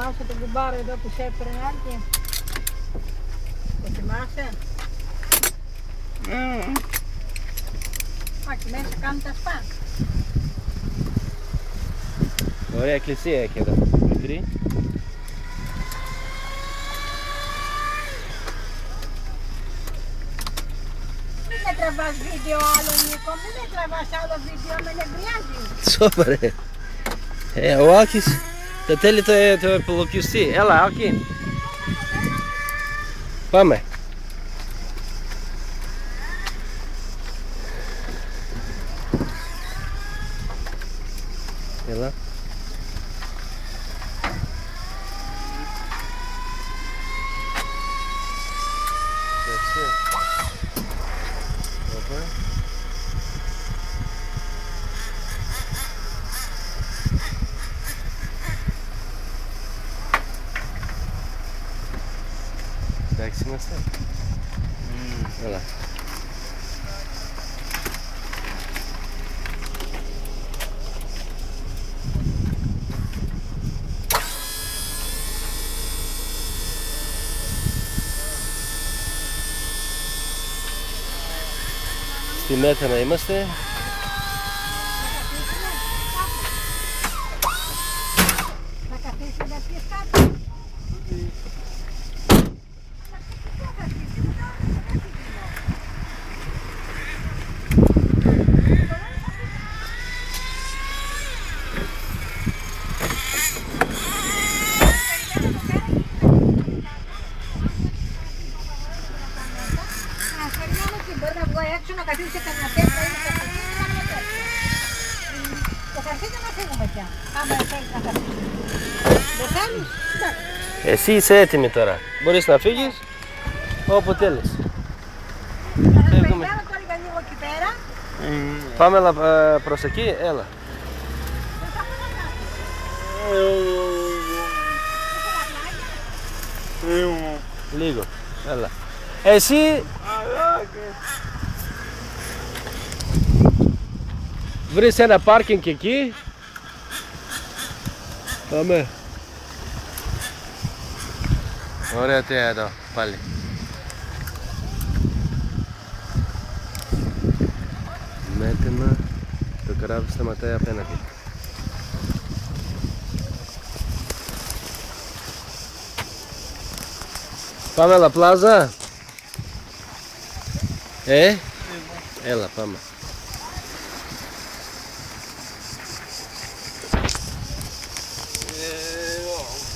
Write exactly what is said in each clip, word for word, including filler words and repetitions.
θυμάσαι τον κουμπάρο εδώ που σε έπαιρνε Άκη? Το θυμάσαι? Mm. Άκη, μέσα κάνουν τα σπα. Ωραία εκκλησία έχει εδώ, μικρή. Μην με τραβάς βίντεο άλλο, Νίκο, μην με τραβάς άλλο βίντεο, με νευριάζει. Σόπαρε. Ε, ο Άκης τα θέλει το, το επιλογιστή. Έλα, Άκη. Πάμε. Έλα. Έτσι. Όπα. Εντάξει είμαστε. Mm. Έλα. Στη Μέθανα είμαστε. Θα καθίσεις να πιεις κάτι. Μπορεί να βγω έξω να καθίσει σε κανένα τέτοιο ή να καθίσει να βγω έξω. Το καθίσει να φύγουμε πια. Άμα θέλεις να καθίσεις. Δεν θέλεις? Εσύ είσαι έτοιμη τώρα. Μπορείς να φύγεις όπου θέλεις. Θα σας περιμένω τώρα για λίγο εκεί πέρα. Πάμε ε, προς εκεί, έλα. Λίγο, έλα. Εσύ βρεις ένα πάρκινγκ εκεί. Πάμε. Ωραία τέα εδώ πάλι. Μέτρημα, το καράβι σταματάει απέναντι. Πάμε La Plaza. Ε, έλα πάμε.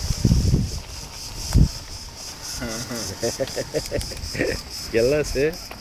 Γελάς, ε.